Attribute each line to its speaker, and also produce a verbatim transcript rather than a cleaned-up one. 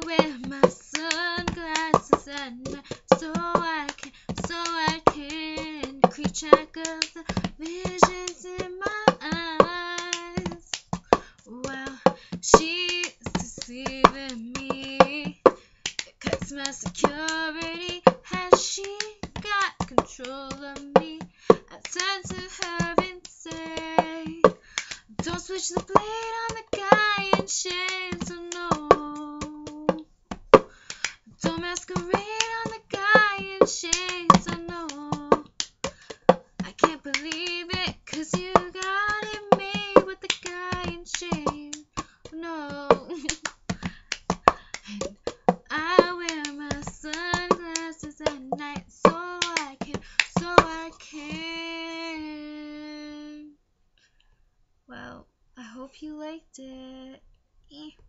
Speaker 1: wear my sunglasses at night so I can, so I can keep track of the visions in my eyes. Well, she's deceiving me, cause my security has she got control of me. I turn to her and say, don't switch the blade on the guy in chains, oh no. Don't masquerade on the guy in chains, oh no. I can't believe it, cause you got it made with the guy in chains, oh no. And I wear my sunglasses at night so I can, so I can. Well, I hope you liked it. Eh.